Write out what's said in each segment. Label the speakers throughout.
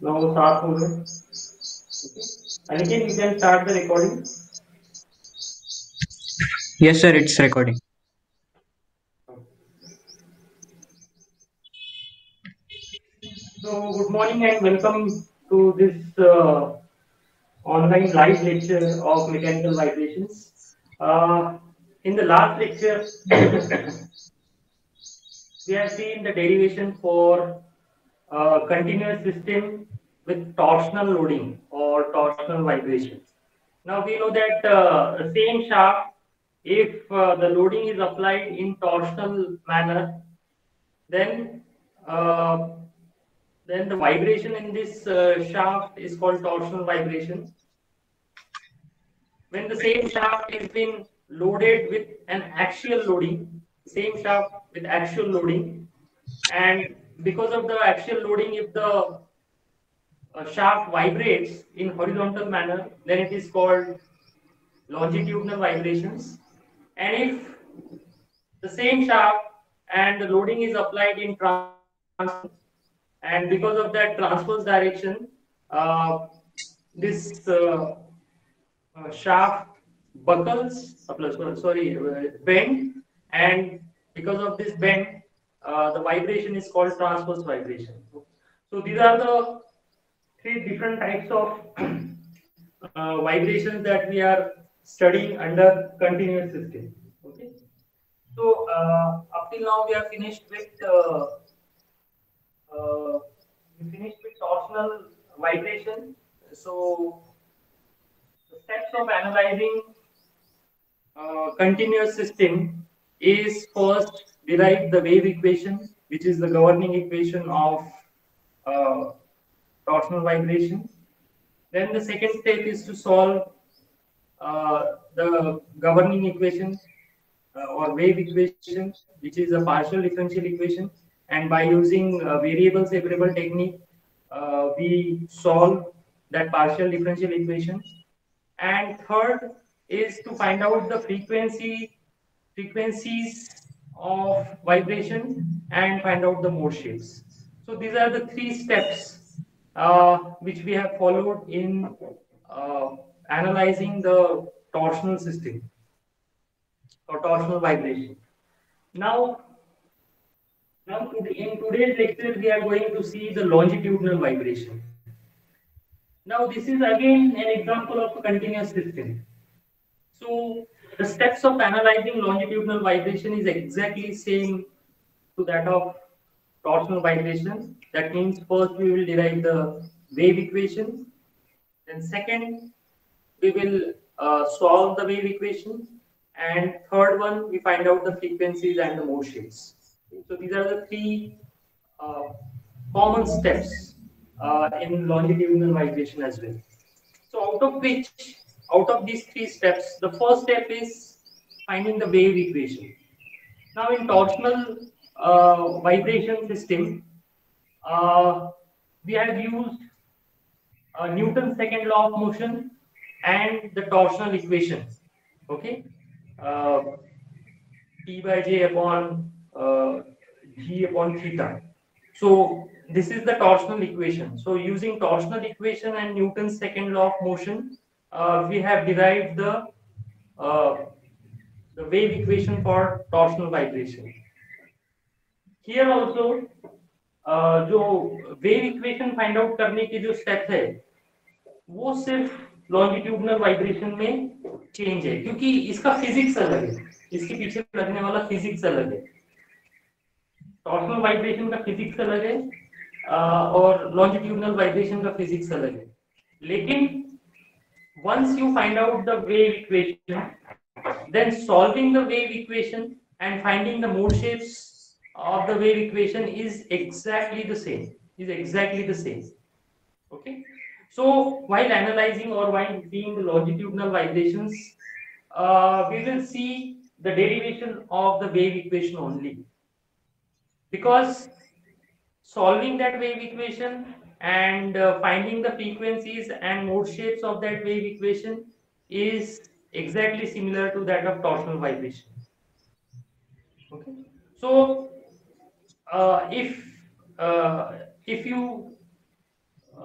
Speaker 1: now start हो गए. Okay. Aniket, you can start the recording.
Speaker 2: Yes, sir, it's recording.
Speaker 1: So, good morning and welcome to this online live lecture of mechanical vibrations. Uh, in the last lecture, we have seen the derivation for continuous system with torsional loading or torsional vibration. Now we know that the same shaft, if the loading is applied in torsional manner, then uh, then the vibration in this shaft is called torsional vibration. When the same shaft is been loaded with an axial loading, same shaft with axial loading, and because of the axial loading, if the shaft vibrates in horizontal manner, then it is called longitudinal vibrations. And if the same shaft and the loading is applied in transverse, and because of that transverse direction, uh, this shaft buckles, bend, and because of this bend, the vibration is called transverse vibration. So these are the three different types of vibrations that we are studying under continuous system. Okay. So up till now we are finished with uh, torsional vibration. So the steps of analyzing continuous system is first derive the wave equation, which is the governing equation of uh, torsional vibration. Then the second step is to solve the governing equation or wave equation, which is a partial differential equation. And by using variable separable technique, we solve that partial differential equation. And third is to find out the frequencies of vibration and find out the mode shapes. So these are the three steps which we have followed in uh, analyzing the torsional system or torsional vibration. Now, in today's lecture, we are going to see the longitudinal vibration. Now, this is again an example of a continuous system. So, the steps of analyzing longitudinal vibration is exactly same to that of torsional vibration. That means first we will derive the wave equation. Then second, we will solve the wave equation. And third one, we find out the frequencies and the mode shapes. So these are the three uh, common steps in longitudinal vibration as well. So out of these three steps, the first step is finding the wave equation. Now in torsional vibration system, uh, we have used Newton's second law of motion and the torsional equation. Okay, uh, T by J upon G upon theta. So this is the torsional equation. So using torsional equation and Newton's second law of motion, we have derived uh, the wave equation for torsional vibration. Here also जो wave equation find out करने की जो step है वो सिर्फ longitudinal vibration में change है क्योंकि इसका फिजिक्स अलग है, इसके पीछे लगने वाला फिजिक्स अलग है. टॉर्शनल वाइब्रेशन का फिजिक्स अलग है और लॉन्जिट्यूडनल वाइब्रेशन का फिजिक्स अलग है. लेकिन once you find out the wave equation, then solving the wave equation and finding the mode shapes of the wave equation is exactly the same. Okay. So while analyzing or while seeing the longitudinal vibrations, we will see the derivation of the wave equation only, because solving that wave equation and finding the frequencies and mode shapes of that wave equation is exactly similar to that of torsional vibration. Okay. So uh, if uh, if you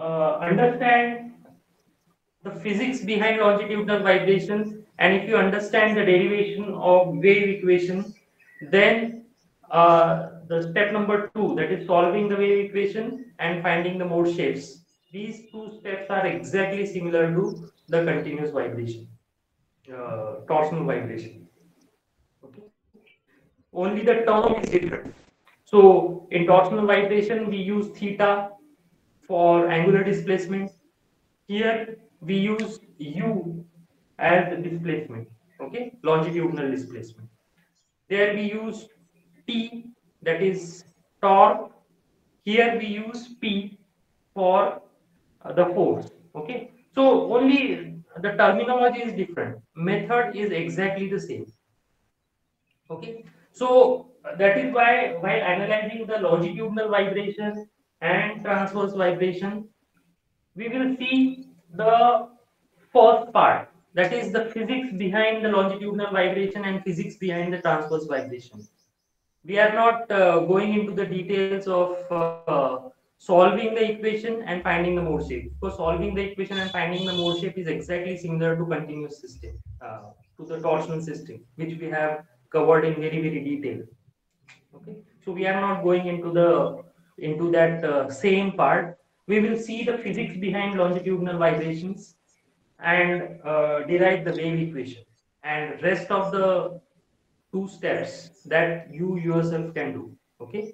Speaker 1: understand the physics behind longitudinal vibrations, and if you understand the derivation of wave equation, then the step number 2, that is solving the wave equation and finding the mode shapes. These two steps are exactly similar to the continuous vibration, torsional vibration. Okay. Only the term is different. So in torsional vibration, we use theta for angular displacement. Here we use u as the displacement, okay, longitudinal displacement. There we use T, that is torque. Here we use P for the force, okay. So only the terminology is different. Method is exactly the same, okay. So that is why while analyzing the longitudinal vibration and transverse vibration, we will see the first part, that is the physics behind the longitudinal vibration and physics behind the transverse vibration. We are not going into the details of solving the equation and finding the mode shape, because solving the equation and finding the mode shape is exactly similar to continuous system, to the torsional system, which we have covered in very detail. Okay, so we are not going into the into that same part. We will see the physics behind longitudinal vibrations and derive the wave equation, and rest of the two steps that you yourself can do. Okay,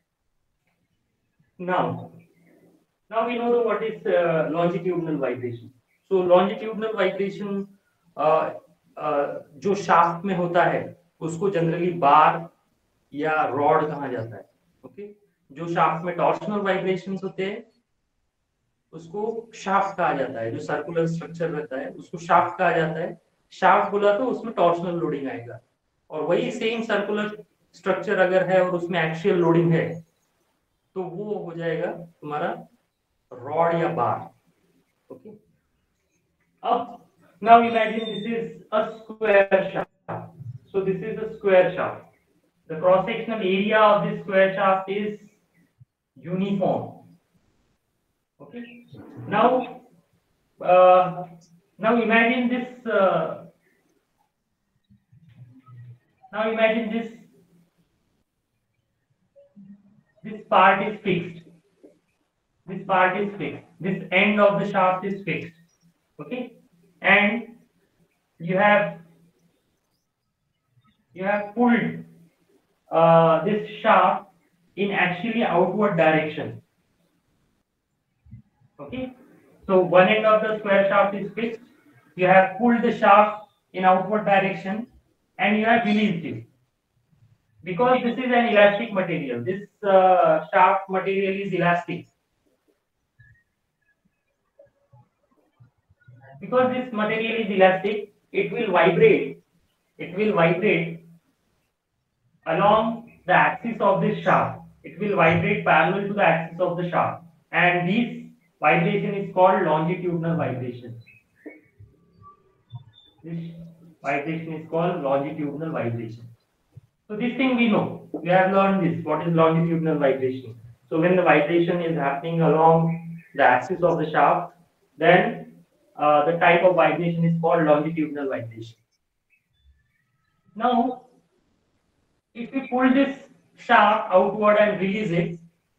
Speaker 1: now now we know what is longitudinal vibration. So longitudinal vibration, जो shaft में होता है उसको generally बार या rod कहा जाता है. Okay, जो शाफ्ट में टॉर्शनल वाइब्रेशंस होते हैं उसको शाफ्ट कहा जाता है. जो सर्कुलर स्ट्रक्चर रहता है उसको शाफ्ट कहा जाता है. शाफ्ट बोला तो उसमें टॉर्शनल लोडिंग आएगा, और वही सेम सर्कुलर स्ट्रक्चर अगर है और उसमें एक्सियल लोडिंग है तो वो हो जाएगा तुम्हारा रॉड या बार. ओके, अब now imagine this is a square shaft. So this is a square shaft. The cross sectional area of this square shaft is uniform. Okay, now now imagine this now imagine this part is fixed. This part is fixed. This end of the shaft is fixed. Okay, and you have pulled this shaft in actually outward direction. Okay, so one end of the square shaft is fixed. You have pulled the shaft in outward direction and you have released it. Because this is an elastic material, this shaft material is elastic. Because this material is elastic, it will vibrate. It will vibrate along the axis of this shaft. It will vibrate parallel to the axis of the shaft, and this vibration is called longitudinal vibration. This vibration is called longitudinal vibration. So this thing we know. We have learned this. What is longitudinal vibration? So when the vibration is happening along the axis of the shaft, then the type of vibration is called longitudinal vibration. Now, if we pull this shaft outward and release it,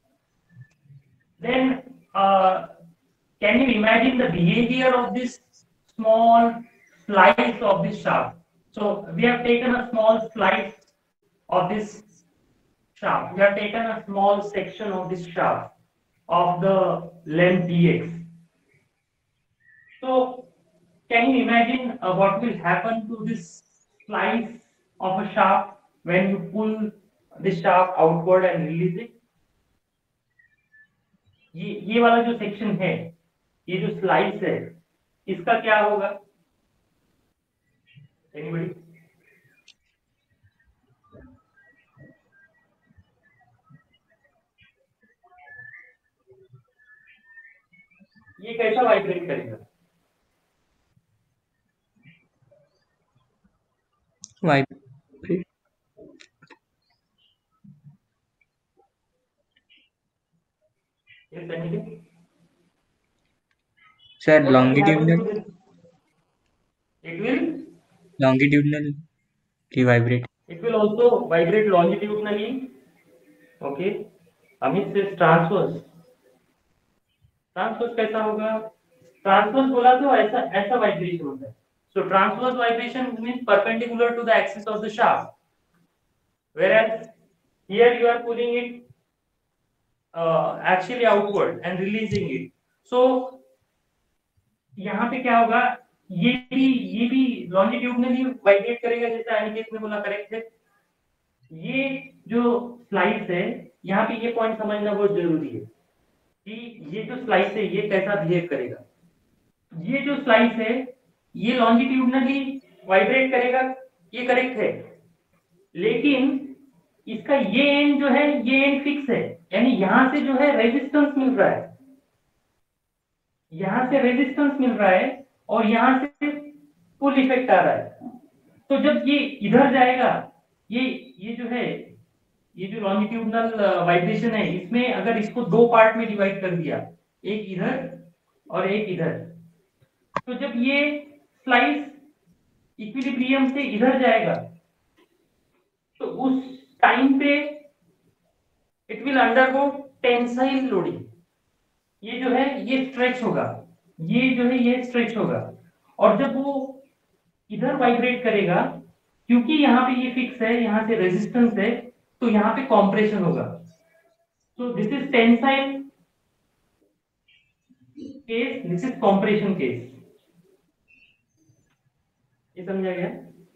Speaker 1: then can you imagine the behavior of this small slice of this shaft? So we have taken a small slice of this shaft. We have taken a small section of this shaft of the length dx. So can you imagine what will happen to this slice of a shaft when you pull this shaft outward and release it? ये वाला जो section है, ये जो slice है, इसका क्या होगा? Anybody? ये कैसा वाइब्रेट करेगा?
Speaker 2: Vibrate.
Speaker 1: Yes, anything?
Speaker 2: Sir,
Speaker 1: What will happen
Speaker 2: longitudinal,
Speaker 1: to this? It will
Speaker 2: longitudinal vibrate.
Speaker 1: it will also vibrate longitudinally. Okay. Amit says transverse. Transverse कैसा होगा? ट्रांसवर्स बोला तो ऐसा ऐसा वाइब्रेशन होता है. So transverse vibration means perpendicular to the axis of the shaft, whereas here you are pulling it actually outward and releasing it. So यहाँ पे क्या होगा? ये भी लॉन्जिट्यूडनली वाइब्रेट करेगा, जैसे अनिकेत ने बोला, करेक्ट है. ये जो स्लाइस है, यहाँ पे ये पॉइंट समझना बहुत जरूरी है कि ये जो स्लाइस है ये कैसा बिहेव करेगा. ये जो स्लाइस है ये लॉन्जिट्यूडनली वाइब्रेट करेगा, ये करेक्ट है. लेकिन इसका ये एंड जो है ये एंड फिक्स है, यानी यहां से जो है रेजिस्टेंस मिल रहा है, यहां से रेजिस्टेंस मिल रहा है और यहां से पुल इफेक्ट आ रहा है. तो जब ये इधर जाएगा, ये जो है, ये जो लॉन्जिट्यूडनल वाइब्रेशन है, इसमें अगर इसको दो पार्ट में डिवाइड कर दिया, एक इधर और एक इधर, तो जब ये स्लाइस इक्विलिब्रियम से इधर जाएगा तो उस टाइम पे it will undergo tensile loading. ये जो है ये स्ट्रेच होगा, ये जो है ये स्ट्रेच होगा, और जब वो इधर वाइब्रेट करेगा, क्योंकि यहाँ पे ये फिक्स है, यहाँ से रेजिस्टेंस है, तो यहाँ पे कॉम्प्रेशन होगा. So this is tensile case, this is compression case. ये समझा गया?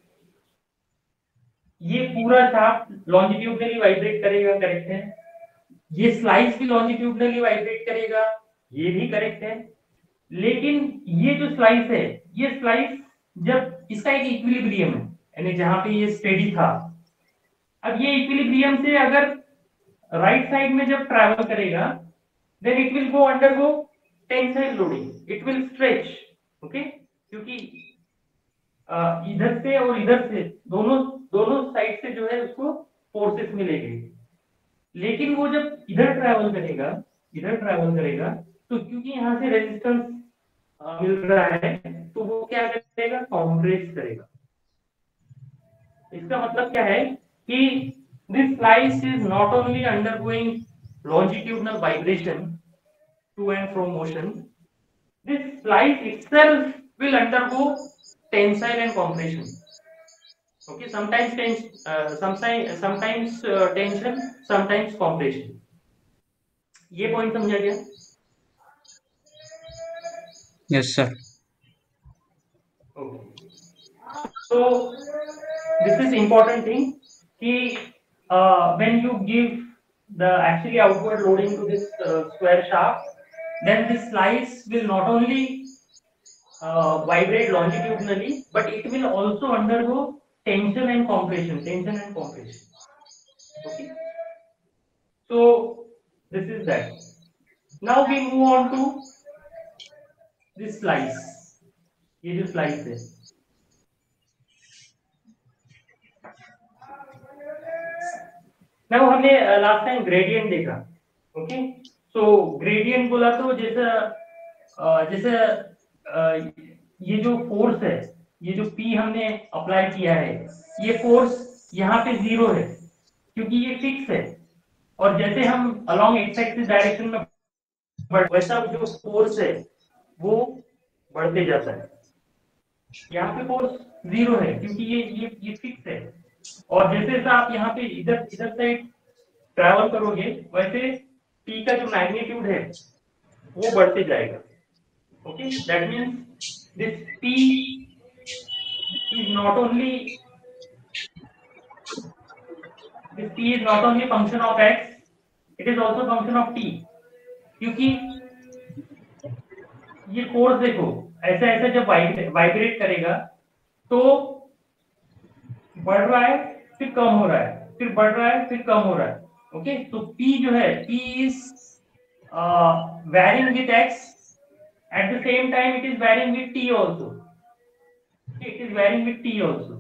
Speaker 1: ये पूरा शाफ्ट लॉन्जिट्यूडनली वाइब्रेट करेगा, करेक्ट है. ये स्लाइस भी लॉन्जिट्यूडनली वाइब्रेट करेगा, ये भी करेक्ट है. लेकिन ये जो स्लाइस है, ये स्लाइस जब इसका एक इक्विलिब्रियम है, यानी जहां पे ये स्टेडी था, अब ये इक्विलिब्रियम से अगर राइट साइड में जब ट्रैवल करेगा, then it will go undergo tensile loading, it will stretch. Okay, क्योंकि इधर से और इधर से दोनों साइड से जो है उसको फोर्सेस मिलेंगे. लेकिन वो जब इधर ट्रैवल करेगा तो क्योंकि यहाँ से रेजिस्टेंस मिल रहा है, तो वो क्या करेगा? कॉम्प्रेस करेगा. इसका मतलब क्या है कि this slice is not only undergoing longitudinal vibration to and fro motion, this slice itself will undergo tensile and compression. Okay, sometimes tension, sometimes compression. ये पॉइंट समझा गया?
Speaker 2: Yes, sir.
Speaker 1: Okay. So this is important thing कि when you give the actually outward loading to this square shaft, then this slice will not only vibrate longitudinally, but it will also undergo tension and compression. Okay, so this is that. Now we move on to this slice. ये जो slice है, now हमने last time gradient देखा. Okay, so gradient बोला तो जैसे ये जो फोर्स है, ये जो P हमने अप्लाई किया है, ये फोर्स यहाँ पे 0 है क्योंकि ये फिक्स है, और जैसे हम अलोंग एक्स एक्सिस डायरेक्शन में वैसा जो फोर्स है वो बढ़ते जाता है. यहाँ पे फोर्स 0 है क्योंकि ये फिक्स है, और जैसे जैसे आप यहाँ पे इधर साइड ट्रैवल करोगे, वैसे P का जो मैग्नीट्यूड है वो बढ़ते जाएगा. Okay, that means this P is not only function of x, it is also function of t. क्योंकि ये फोर्स देखो, ऐसे ऐसे जब वाइब्रेट करेगा तो बढ़ रहा है, फिर कम हो रहा है, फिर बढ़ रहा है, फिर कम हो रहा है. ओके, तो P जो है, P is varying with x, at the same time it is varying with t also. It is varying with t also.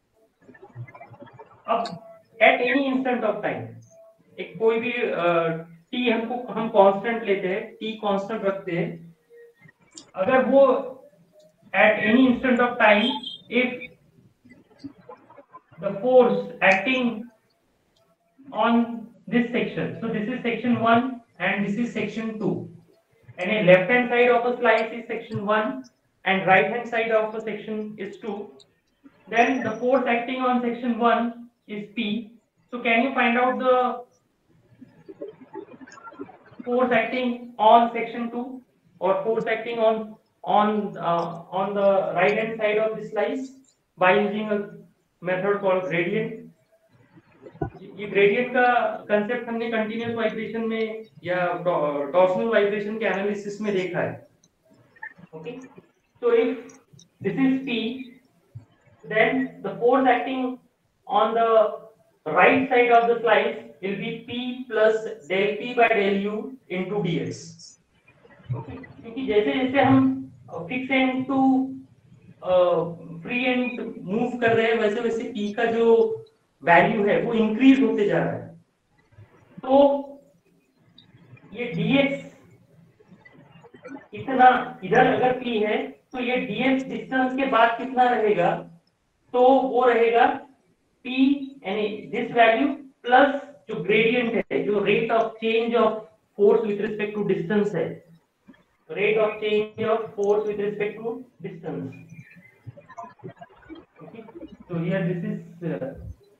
Speaker 1: अब at any instant of time, एक कोई भी t हम कांस्टेंट लेते हैं, t कांस्टेंट रखते हैं, अगर वो at any instant of time, if the force acting on this section, so this is section 1 and this is section 2, and a left hand side of a slice is section 1 and right hand side of a section is 2, then the force acting on section 1 is P. So can you find out the force acting on section 2 or force acting on the right hand side of the slice by using a method called gradient? ये gradient का concept हमने continuous vibration में या torsional vibration के analysis में देखा है. Okay, so if this is P, then the force acting on the right side of the slice will be P plus del P by del U into dx. Okay, क्योंकि जैसे जैसे हम fix end to free end move कर रहे हैं वैसे वैसे P का जो वैल्यू है वो इंक्रीज होते जा रहा है. तो ये dx इतना इधर अगर P है तो ये dx डिस्टेंस के बाद कितना रहेगा, तो वो रहेगा P यानी दिस वैल्यू प्लस जो ग्रेडियंट है, जो rate of change of force with respect to distance है, rate of change of force with respect to distance. Okay, तो here this is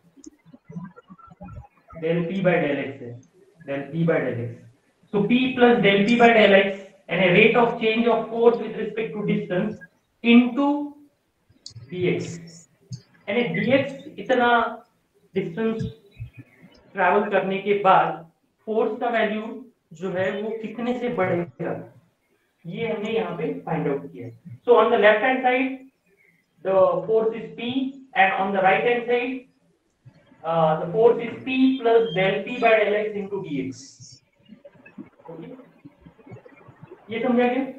Speaker 1: del P by del x है, del P by del x. So P plus del P by del x and a rate of change of force with respect to distance into dx. यानी dx इतना distance travel करने के बाद force का value जो है वो कितने से बढ़ेगा, ये हमने यहाँ पे फाइंड आउट किया. So on the left hand side the force is P and on the right hand side the force is P plus del P by del x into dx. Okay, ये समझा क्या?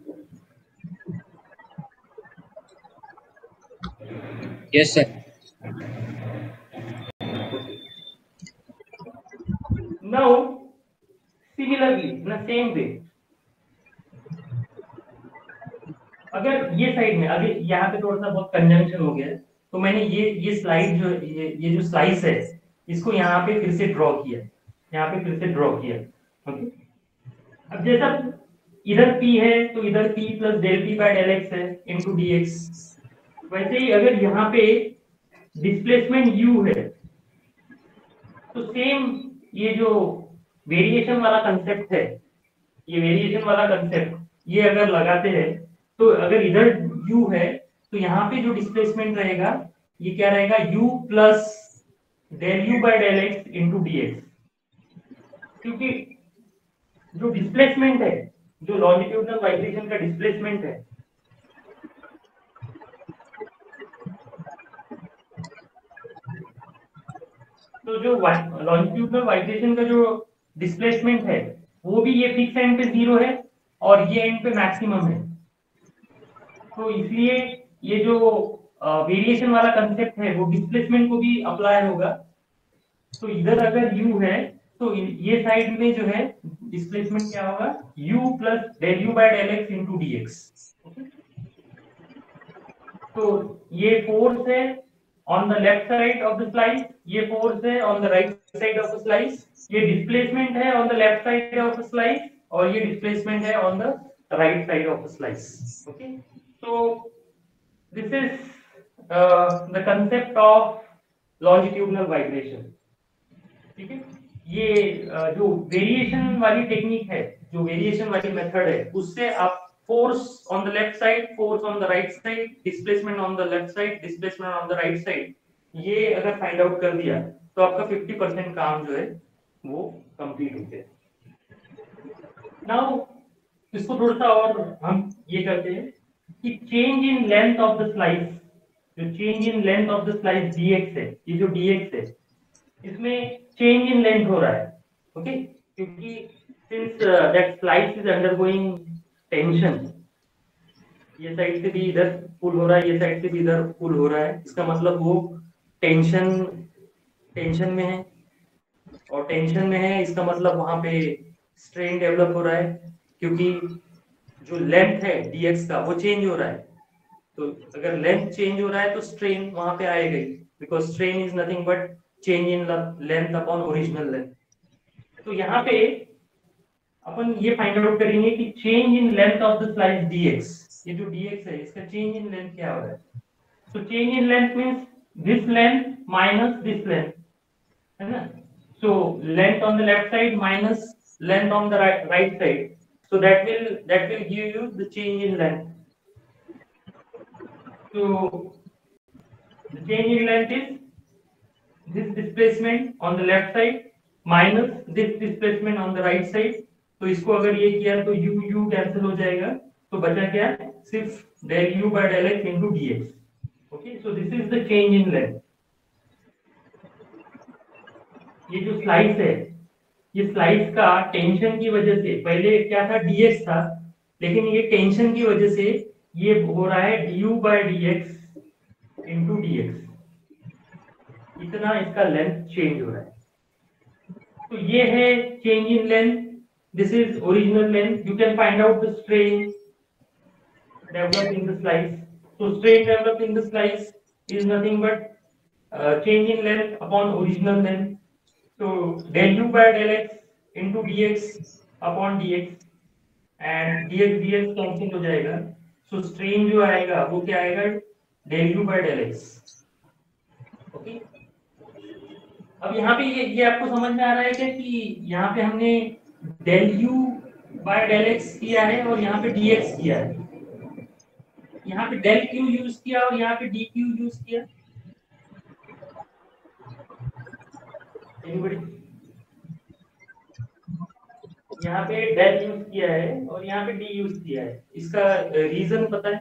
Speaker 2: Yes, sir.
Speaker 1: Now similarly in the same way, अगर ये side में अभी यहाँ पे थोड़ा सा बहुत कंजंक्शन हो गया है, तो मैंने ये स्लाइड जो ये जो स्लाइस है इसको यहाँ पे फिर से ड्रॉ किया, यहाँ पे फिर से ड्रॉ किया. ओके, अब जैसा इधर P है तो इधर P plus del P by del x है इनटू dx. वैसे ही अगर यहाँ पे डिस्प्लेसमेंट u है तो सेम ये जो वेरिएशन वाला कंसेप्ट है, ये वेरिएशन वाला कंसेप्ट ये अगर लगाते हैं तो अगर इधर u है तो यहाँ पे जो डिस्प्लेसमेंट रहेगा ये क्या रहेगा, u plus del u by del x into dx. क्योंकि जो डिस्प्लेसमेंट है, जो लॉन्जिट्यूडनल वाइब्रेशन का डिस्प्लेसमेंट है, तो जो लॉन्जिट्यूडनल वाइब्रेशन का जो डिस्प्लेसमेंट है वो भी ये फिक्स एंड पे 0 है और ये एंड पे मैक्सिमम है. तो इसलिए ये जो वेरिएशन वाला कंसेप्ट है वो डिस्प्लेसमेंट को भी अप्लाई होगा. तो इधर अगर u है तो ये साइड में जो है डिस्प्लेसमेंट क्या होगा, u plus del u by del x into dx. तो ये फोर्स है on the left side of the slice, ये फोर्स है on the right side of the slice, ये डिस्प्लेसमेंट है on the left side of the slice और ये displacement है on the right side of the slice. Okay, so this is the concept of longitudinal vibration. ठीक है, ये जो variation वाली टेक्निक है, जो वेरिएशन वाली मेथड है, उससे आप force on the left side, force on the right side, displacement on the left side, displacement on the right side, ये अगर फाइंड आउट कर दिया तो आपका 50% काम जो है वो कंप्लीट हो गया. नाउ इसको थोड़ा सा और हम ये करते हैं कि change in length of the slice, जो change in length of the slice dx है, ये जो dx है इसमें चेंज इन लेंथ हो रहा है. ओके, क्योंकि since that slice is undergoing tension, ये साइड से भी इधर पुल हो रहा है, ये साइड से भी इधर पुल हो रहा है, इसका मतलब वो टेंशन में है, और टेंशन में है इसका मतलब वहां पे स्ट्रेन डेवलप हो रहा है, क्योंकि जो लेंथ है dx का वो चेंज हो रहा है, तो अगर लेंथ चेंज हो रहा है तो स्ट्रेन वहां पे आएगा ही, because strain is nothing but change in length upon original length. तो यहाँ पे अपन ये फाइंड आउट करेंगे कि change in length of the slice dx, ये जो dx है इसका चेंज इन लेंथ क्या हो रहा है। So change in length means this length minus this length, है ना? So length on the left side minus length on the right side. So that will give you the change in length. So the change in length is this displacement on the left side minus this displacement on the right side. तो इसको अगर ये किया तो u cancel हो जाएगा, तो बचा क्या, सिर्फ del u by del x into dx. Okay, so this is the change in length. ये जो स्लाइस है, ये स्लाइस का टेंशन की वजह से, पहले क्या था dx था, लेकिन ये टेंशन की वजह से ये हो रहा है du by dx into dx, इतना इसका लेंथ चेंज हो रहा है। तो ये है change in length, this is original length. You can find out the strain developed in the slice. So strain developed in the slice is nothing but change in length upon original length. So del u by del x into dx upon dx, and dx dx cancel हो जाएगा, so strain जो आएगा वो क्या आएगा, del u by del x। Okay, अब यहाँ पे ये आपको समझ में आ रहा है क्या कि यहाँ पे हमने del u by del x किया है और यहाँ पे dx किया है, यहाँ पे del q यूज किया और यहाँ पे dq यूज किया। Anybody? यहाँ पे del यूज किया है और यहाँ पे d यूज किया है, इसका रीजन पता है?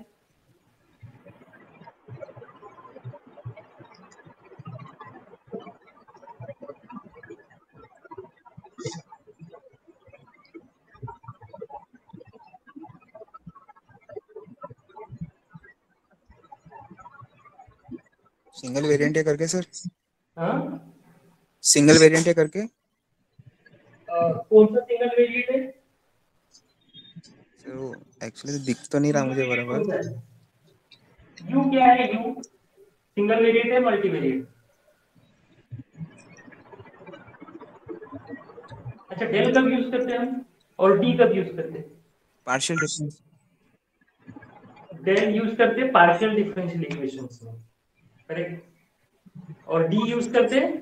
Speaker 3: सिंगल वेरिएंट है करके सर,
Speaker 1: हाँ,
Speaker 3: सिंगल वेरिएंट है करके।
Speaker 1: कौन सा सिंगल वेरिएंट है?
Speaker 3: सर वो एक्चुअली तो दिख तो नहीं रहा मुझे बराबर।
Speaker 1: यू क्या है, यू सिंगल वेरिएंट है मल्टी वेरिएंट? अच्छा, डेल कब यूज करते हैं हम और डी कब यूज करते हैं?
Speaker 3: Partial difference.
Speaker 1: डेल यूज करते हैं पार्शियल डिफरेंशियल इक्वेशंस में, करेक्ट, और डी यूज करते हैं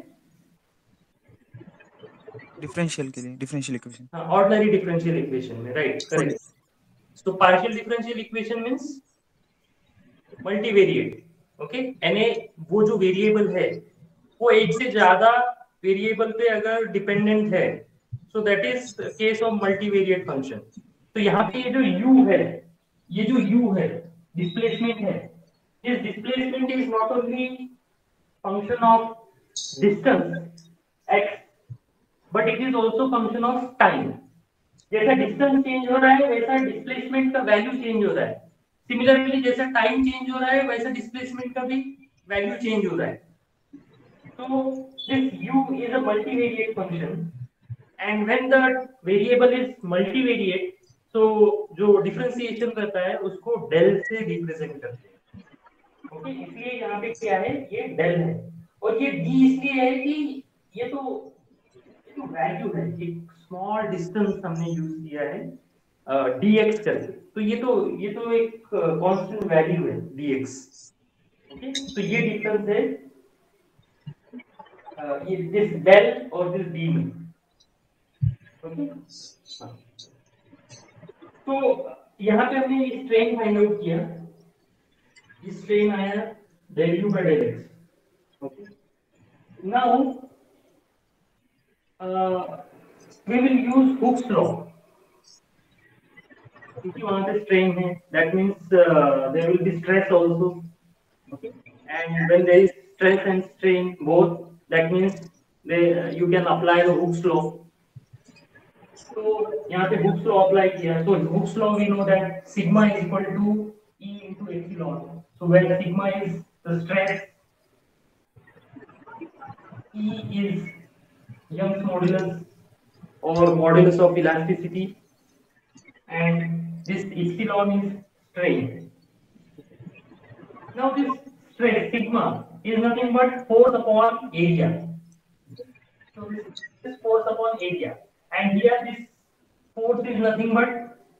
Speaker 3: डिफरेंशियल के लिए, डिफरेंशियल इक्वेशन।
Speaker 1: हाँ, ऑर्डिनरी डिफरेंशियल इक्वेशन में, right, correct. So partial differential equation means multivariate. Okay, यानी वो जो वेरिएबल है वो एक से ज्यादा वेरिएबल पे अगर डिपेंडेंट है, so that is case of multivariate function. तो यहाँ पे ये जो u है, ये जो u है डिस्प्लेसमेंट है, this displacement is not only function of distance x, but it is also function of time. जैसा डिस्टेंस चेंज हो रहा है वैसा डिस्प्लेसमेंट का वैल्यू चेंज हो रहा है, सिमिलरली जैसा टाइम चेंज हो रहा है वैसा डिस्प्लेसमेंट का भी वैल्यू चेंज हो रहा है। तो this u is a multivariate function, and when the variable is multivariate, so जो डिफरेंशिएशन रहता है उसको डेल से रिप्रेजेंट करते हैं। ओके, इसलिए यहाँ पे क्या है, ये डेल है, और ये d इसलिए है कि ये तो वैल्यू है, एक स्मॉल डिस्टेंस हमने यूज किया है dx करके, तो ये तो एक कांस्टेंट वैल्यू है dx। ओके, तो ये डिफरेंस है ये दिस डेल और दिस d में। ओके, तो यहाँ पे हमने स्ट्रेन फाइंड आउट किया, स्ट्रेन आया del u by del x। Okay, now we will use Hooke's law, क्योंकि वहां पे स्ट्रेन है, that means there will be stress also, okay, and when there is stress and strain both, that means you can apply the Hooke's law। तो यहाँ पे Hooke's law apply किया, तो Hooke's law we know that sigma is equal to E into epsilon, so when sigma is the stress, E is Young's modulus or modulus of elasticity, and this epsilon is strain. Now this stress sigma is nothing but force upon area. So this is force upon area, and here this force is nothing but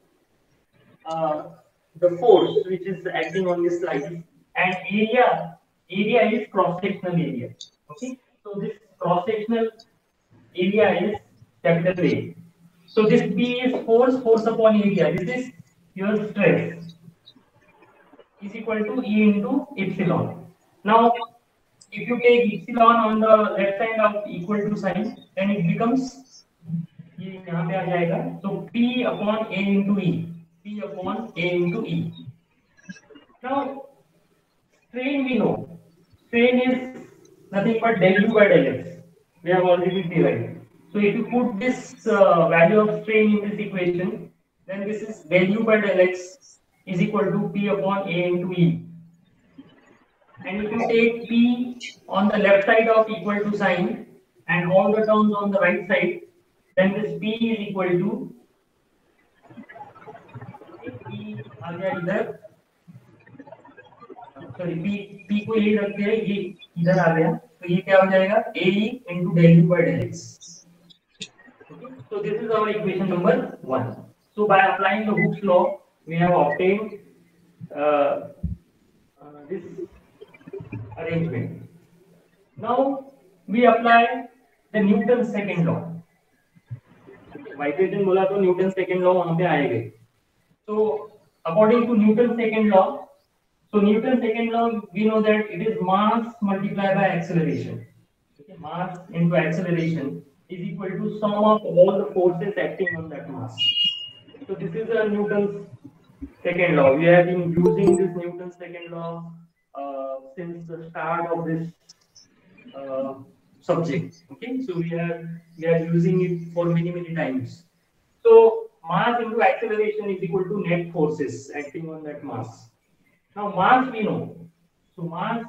Speaker 1: the force which is acting on this slide, and area is cross sectional area. Okay, so this cross sectional area is capital A. So this P is force upon area. This is your stress is equal to E into epsilon. Now, if you take epsilon on the left side of equal to sign, then it becomes ये यहाँ पे आ जाएगा. So P upon A into E. P upon A into E. Now, strain we know. Strain is nothing but del U by del X. We have already derived. So if you put this value of strain in this equation, then this is del U by del X is equal to P upon A into E. And if you take P on the left side of equal to sign and all the terms on the right side, then this P is equal to P आ गया इधर, sorry P को यही रख के ये इधर आ गया, तो ये क्या हो जाएगा AE into del U by del X. Okay, so this is our equation number 1. So by applying the Hooke's law, we have obtained this arrangement. Now we apply the Newton's second law. Vibration बोला तो Newton's second law वहाँ पे आएगा. So according to Newton's second law, we know that it is mass multiplied by acceleration. Okay, mass into acceleration is equal to sum of all the forces acting on that mass. So this is a Newton's second law. We have been using this Newton's second law since the start of this subject. Okay, so we are using it for many times. So mass into acceleration is equal to net forces acting on that mass. Now mass we know. So mass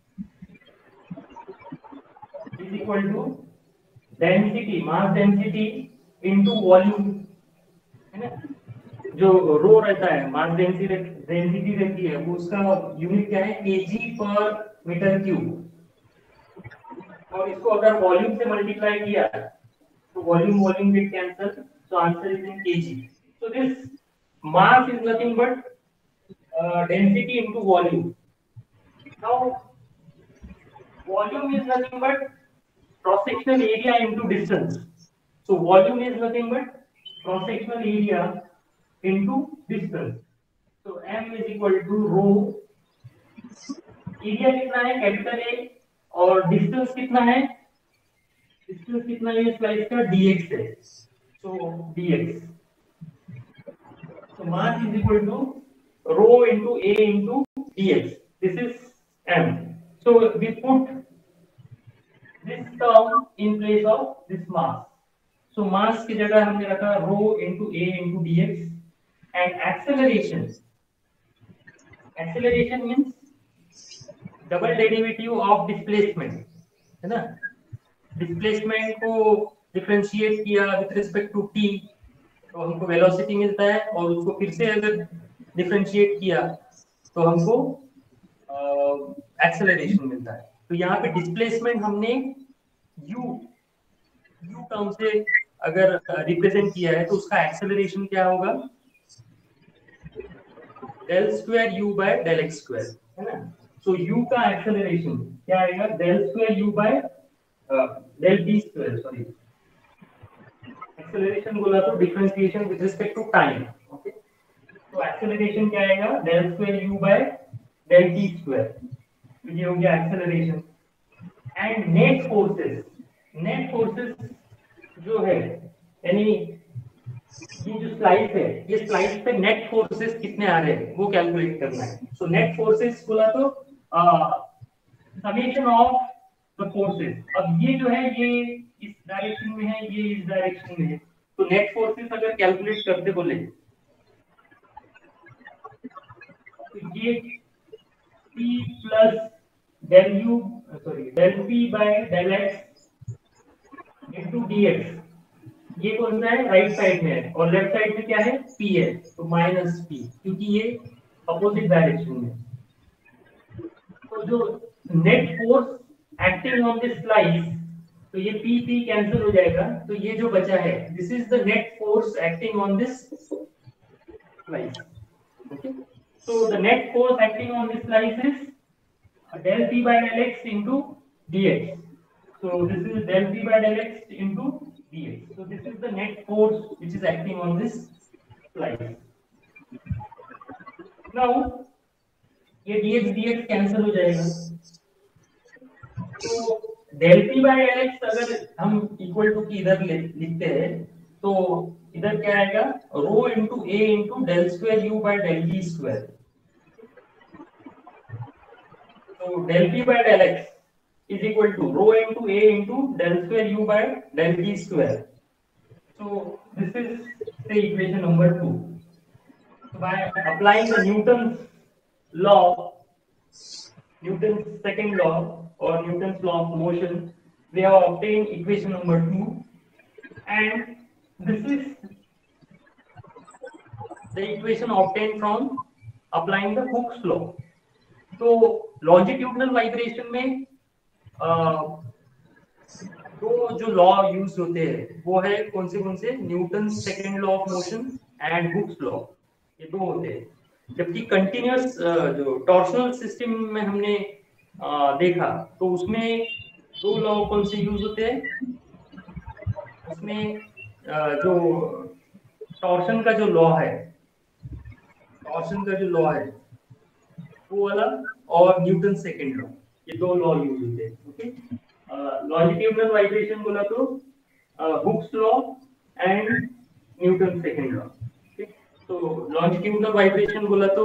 Speaker 1: is equal to density, mass density into volume. है ना? जो रो रहता है, mass density रहती है, वो उसका unit क्या है? kg पर मीटर क्यूब. और इसको अगर वॉल्यूम से मल्टीप्लाई किया तो volume get cancel, so answer is in kg. So this mass is nothing but density into volume. Now volume is nothing but cross sectional area into distance. So volume is nothing but cross sectional area into distance. So m is equal to rho. Area कितना है? Capital A. और distance कितना है? Distance कितना है इस slide का? dx है. So dx. So mass is equal to rho into a into dx. This is m. So we put this term in place of this mass. So mass की जगह हमने रखा rho into a into dx. And acceleration. Acceleration means double derivative of displacement, है ना? Displacement को differentiate किया with respect to t, तो हमको velocity मिलता है, और उसको फिर से अगर differentiate किया तो हमको acceleration मिलता है. तो यहाँ पे displacement हमने u टर्म से अगर represent किया है तो उसका acceleration क्या होगा? del square u by del x square, है ना? So u का acceleration क्या आएगा? del square u by del t square. Sorry, acceleration बोला तो differentiation with respect to time. Okay, तो acceleration क्या आएगा? del square u by del t square. तो ये हो गया acceleration. And net forces जो है, यानी ये जो स्लाइड है, ये स्लाइड पे नेट फोर्सेस कितने आ रहे हैं वो कैलकुलेट करना है. सो नेट फोर्सेस बोला तो समेशन ऑफ द फोर्सेस. अब ये जो है ये इस डायरेक्शन में है, ये इस डायरेक्शन में है, तो नेट फोर्सेस अगर कैलकुलेट करते बोले तो ये p प्लस del u del p by del x into dx, ये कौन सा है? राइट साइड में है, और लेफ्ट साइड में क्या है? p p है तो माइनस p, क्योंकि ये अपोजिट डायरेक्शन में। तो जो net force acting on this slice, तो ये p p कैंसिल हो जाएगा, तो ये जो बचा है this is the net force acting on this slice. Okay, so the net force acting on this slice is del p by del x into dx. So this is del p by del x into dx. So this is the net force which is acting on this slice. Now ये dx dx cancel हो जाएगा, तो del p by del x अगर हम equal to की इधर लिखते हैं तो इधर क्या आएगा, rho into a into del square u by del v square. So del p by del x is equal to rho into a into del square u by del v square. So this is the equation number 2. So by applying the Newton's law, Newton's second law or Newton's law of motion, we have obtained equation number 2, and this is the equation obtained from applying the Hooke's law. तो longitudinal vibration में तो जो law use होते हैं वो है कौन से, Newton second law of motion and Hooke's law, ये दो होते हैं। जबकि कंटिन्यूअस जो टॉर्शनल सिस्टम में हमने देखा तो उसमें दो लॉ कौन से यूज होते हैं, उसमें जो टॉर्शन का जो लॉ है, वो वाला और न्यूटन सेकंड लॉ, ये दो लॉ यूज होते हैं। ओके, लॉन्जिट्यूडनल वाइब्रेशन बोला तो Hooke's law and Newton second law. तो लॉन्जिट्यूडनल वाइब्रेशन बोला तो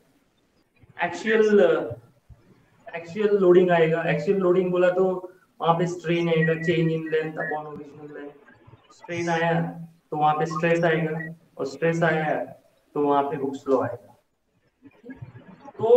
Speaker 1: एक्सियल लोडिंग आएगा। एक्सियल लोडिंग बोला तो वहां पे स्ट्रेन आएगा, change in length upon original length. Strain आया तो वहां पे स्ट्रेस आएगा, और स्ट्रेस आया तो वहां पे हुक्स लॉ आएगा। तो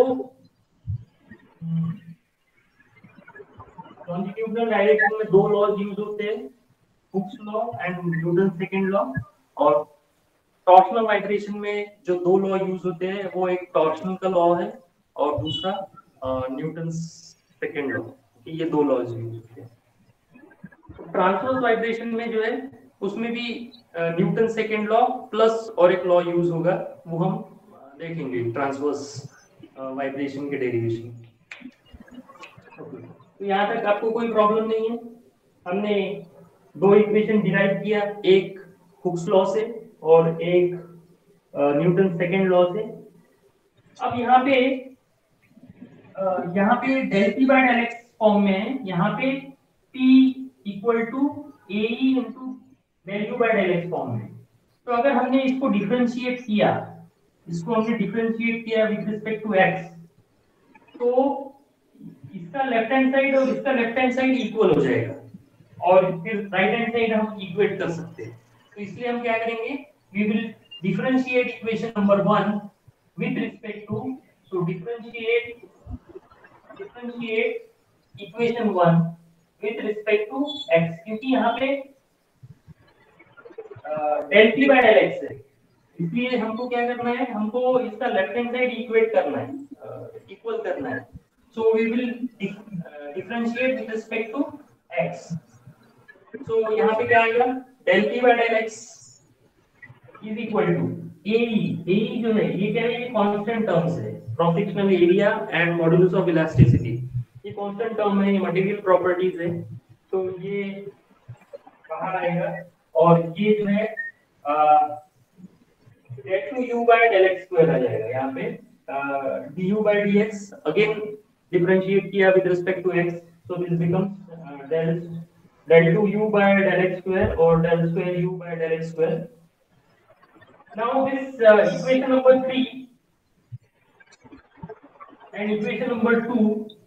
Speaker 1: लॉन्जिट्यूडनल डायरेक्शन में दो लॉज यूज होते हैं, Hooke's law and Newton second law. और टॉर्शनल वाइब्रेशन में जो दो लॉ यूज होते हैं वो एक टॉर्शनल का लॉ है और दूसरा न्यूटन सेकंड लॉ, ये दो लॉज यूज होते हैं। ट्रांसवर्स वाइब्रेशन में जो है उसमें भी न्यूटन सेकंड लॉ प्लस और एक लॉ यूज होगा, वो हम देखेंगे ट्रांसवर्स वाइब्रेशन के डेरिवेशन। तो यहाँ तक आपको कोई प्रॉब्लम नहीं है। हमने दो इक्वेशन डिराइव किया, एक हुक्स लॉ से और एक न्यूटन सेकंड लॉ से। अब यहाँ पे del P by del x form में है, यहाँ पे p equal to A into del u by del x form में। तो अगर हमने इसको डिफरेंशिएट किया विद रिस्पेक्ट टू x, तो इसका लेफ्ट हैंड साइड और इसका लेफ्ट हैंड साइड इक्वल हो जाएगा, और फिर राइट हैंड साइड हम इक्वेट कर सकते हैं। तो इसलिए हम क्या करेंगे, we will differentiate equation number 1 with respect to, so differentiate equation 1 with respect to x, क्योंकि यहाँ पे del p by del x है, इसलिए हमको क्या करना है, हमको इसका लेफ्ट हैंड साइड इक्वेट करना है, इक्वल करना है। So we will differentiate with respect to x। So यहाँ पे क्या आएगा, del p by del x is equal to AE जो है ये क्या है, ये कांस्टेंट टर्म्स है, cross sectional area and modulus of elasticity, ये कांस्टेंट टर्म है, ये मटेरियल प्रॉपर्टीज है, तो ये बाहर आएगा। और ये जो है del to u by del x square आ जाएगा, यहाँ पे du by dx again differentiate किया with respect to x, so this becomes del to u by del x square or del square u by del x square. Now this equation number 3 and equation number 2,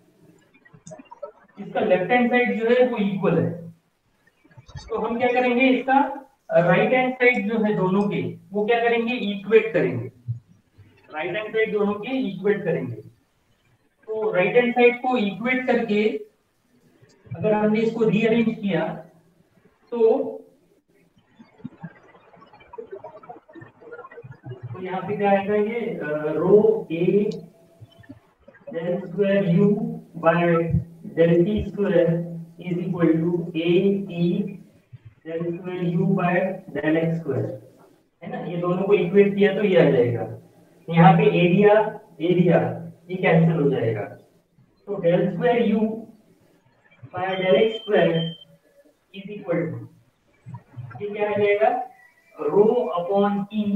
Speaker 1: इसका left hand side जो है वो equal है, तो हम क्या करेंगे, इसका राइट हैंड साइड जो है दोनों के वो क्या करेंगे, इक्वेट करेंगे, राइट हैंड साइड दोनों के इक्वेट करेंगे। तो राइट हैंड साइड को इक्वेट करके अगर हमने इसको रीअरेंज किया तो यहाँ पे क्या आएगा ये रो ए del square u by del t square is equal to a t del square u by del x square, है ना। ये दोनों को इक्वेट किया तो ये आ जाएगा। यहाँ पे एरिया एरिया ये कैंसिल हो जाएगा, तो del square u by del x square is equal to ये क्या आ जाएगा rho upon e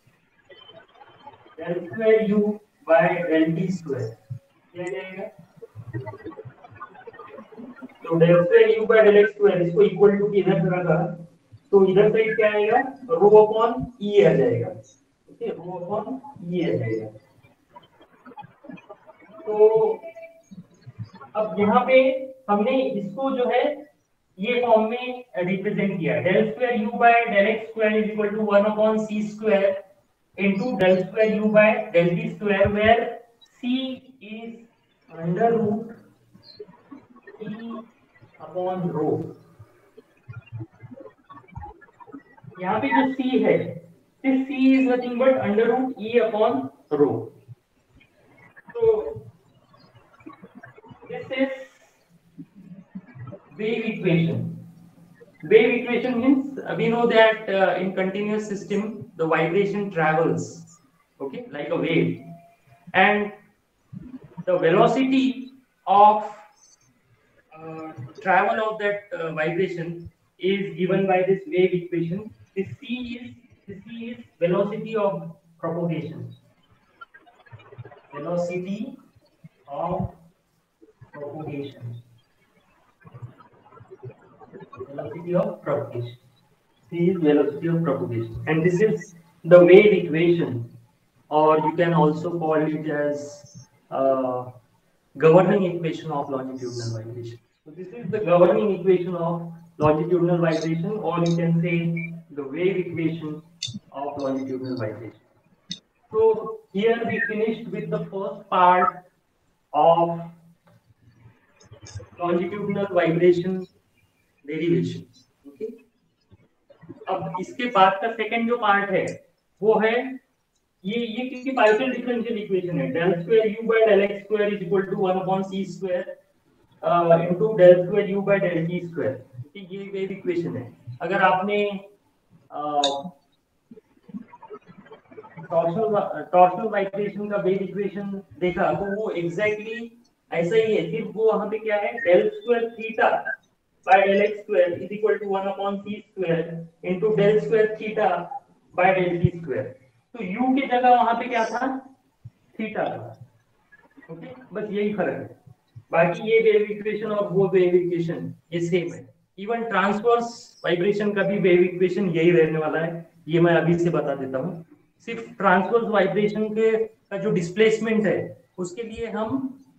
Speaker 1: del square u by del t square क्या आ जाएगा। तो del square u by del x square इसको इक्वल टू इधर रखा तो इधर साइड क्या आएगा रो अपॉन e आ जाएगा, ठीक है, रो अपॉन e आ जाएगा। तो अब यहाँ पे हमने इसको जो है ये फॉर्म में रिप्रेजेंट किया del square u by del x square is equal to 1 upon c square into del square u by del t square where c is under root e upon rho। यहाँ पे जो c है this c is nothing but under root e upon rho। तो this is wave equation. Wave equation means we know that in continuous system the vibration travels, okay, like a wave, and the velocity of travel of that vibration is given by this wave equation. The c is velocity of propagation. Velocity of propagation. Velocity of propagation. C is velocity of propagation, and this is the wave equation, or you can also call it as governing equation of longitudinal vibration. So this is the governing equation of longitudinal vibration, or you can say the wave equation of longitudinal vibration. So here we finished with the first part of longitudinal vibration derivation, okay. अब इसके बाद का second जो part है वो है ये किसकी पार्शियल डिफरेंशियल इक्वेशन है del square u by del x square is equal to 1 upon c square into del square u by del t square, ठीक, ये वेव इक्वेशन है। अगर आपने टॉर्शनल वाइब्रेशन का वेव इक्वेशन देखा तो वो एग्जैक्टली ऐसा ही है, सिर्फ वो वहां पे क्या है del square theta by del x square is equal to 1 upon c square into del square theta by del t square। तो u की जगह वहां पे क्या था थीटा था, ओके, बस यही फर्क है। बाकी ये वेव इक्वेशन और वो वेव इक्वेशन ये सेम है। इवन ट्रांसवर्स वाइब्रेशन का भी वेव इक्वेशन यही रहने वाला है, ये मैं अभी से बता देता हूँ। सिर्फ ट्रांसवर्स वाइब्रेशन के का जो डिस्प्लेसमेंट है उसके लिए हम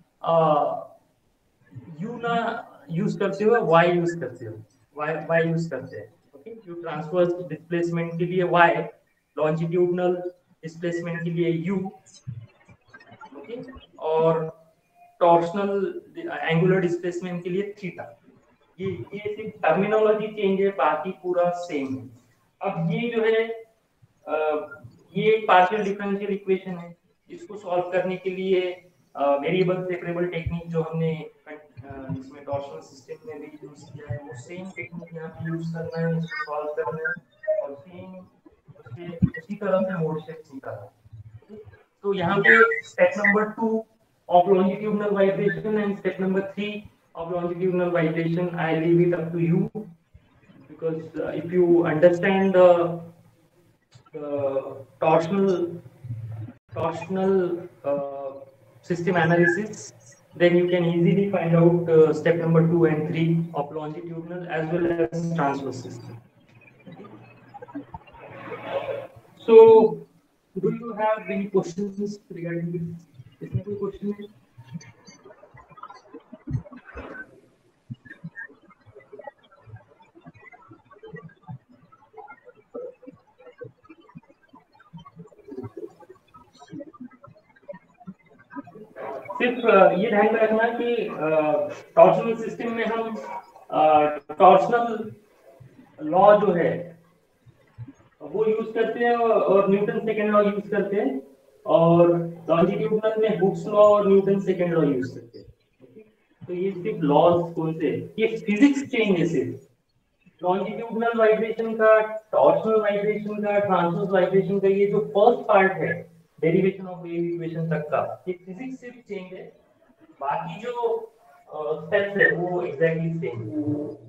Speaker 1: u ना यूज करते हो y यूज करते हो, y यूज करते हैं, ओके। जो ट्रांसवर्स डिस्प्लेसमेंट के लिए y, लॉन्जिट्यूडनल डिस्प्लेसमेंट के लिए u, ओके, और टॉर्शनल एंगुलर डिस्प्लेसमेंट के लिए थीटा। ये सिर्फ टर्मिनोलॉजी चेंज है, बाकी पूरा सेम है। अब ये जो है ये एक पार्शियल डिफरेंशियल इक्वेशन है, इसको सॉल्व करने के लिए वेरिएबल सेपरेबल टेक्निक जो हमने इसमें टॉर्शनल सिस्टम में भी यूज किया है वो सेम टेक्निक यहाँ पे यूज करना है, इसको सॉल्व करना है और सेम उसी तरह से मोड शेप निकालना। तो यहाँ पे step number 2 of longitudinal vibration and step number 3 of longitudinal vibration I leave it up to you, because if you understand the torsional system analysis, then you can easily find out step number 2 and 3 of longitudinal as well as transverse system. So do you have any questions regarding this? इसमें कोई question है? सिर्फ ये ध्यान में रखना कि torsional system में हम टॉर्शनल लॉ जो है वो यूज करते हैं और न्यूटन सेकेंड लॉ यूज करते हैं, और लॉन्जिट्यूडनल में हुक्स लॉ और न्यूटन सेकेंड लॉ यूज करते हैं। तो ये सिर्फ लॉज कौन से, ये फिजिक्स चेंज है सिर्फ। लॉन्जिट्यूडनल वाइब्रेशन का, टॉर्शनल वाइब्रेशन का, ट्रांसवर्स वाइब्रेशन का, ये जो फर्स्ट पार्ट है डेरिवेशन ऑफ वेव इक्वेशन तक का, ये फिजिक्स सिर्फ चेंज है, बाकी जो स्टेप्स है वो एग्जैक्टली सेम है।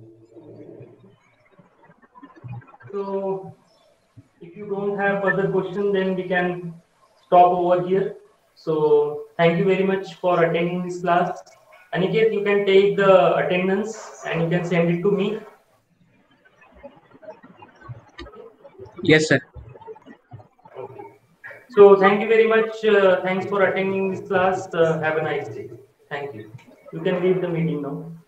Speaker 1: So if you don't have further question, then we can stop over here. So thank you very much for attending this class. Aniket, you can take the attendance and you can send it to me.
Speaker 2: Yes, sir.
Speaker 1: Okay. So thank you very much. Thanks for attending this class. Have a nice day. Thank you. You can leave the meeting now.